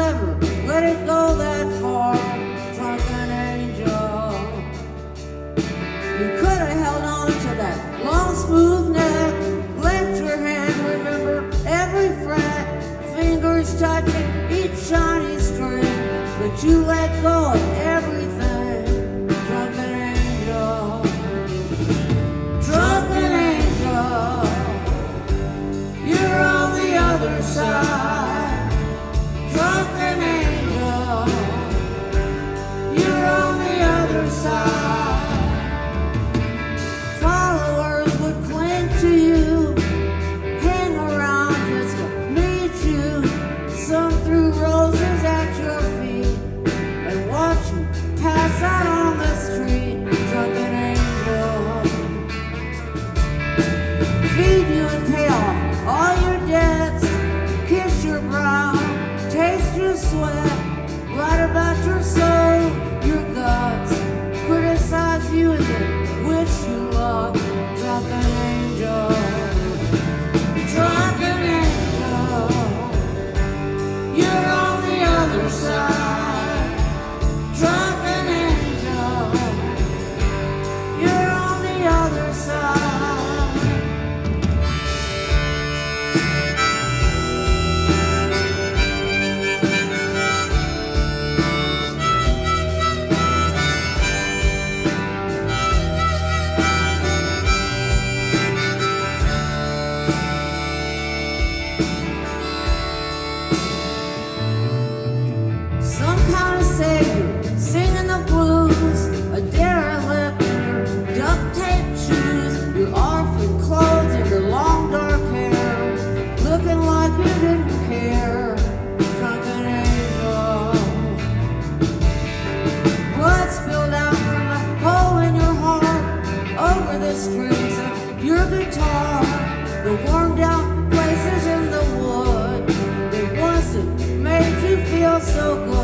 never let it go that far, drunken angel. You could have held on to that long smooth neck, left your hand, remember every fret, fingers touching each shiny string, but you let go of everything, drunken angel. Drunken angel, you're on the other side. Drunken angel, you're on the other side. Followers would cling to you, hang around just to meet you. Some threw roses at your feet and watch you pass out on the street, drunken angel. Feed you and pay off all your debts, kiss your brow, taste your sweat, write about your soul, your guts, criticize you and then wish you luck, drunken angel. Drunken angel, you're on the other side. Drunken angel, you're on the other side. Some kind of savior singing the blues, a derelict in your duct tape shoes, your orphan clothes and your long dark hair, looking like you didn't care, drunken angel. Blood spilled out from the hole in your heart, over the strings of your guitar, the worn down places in the wood that once it made you feel so good.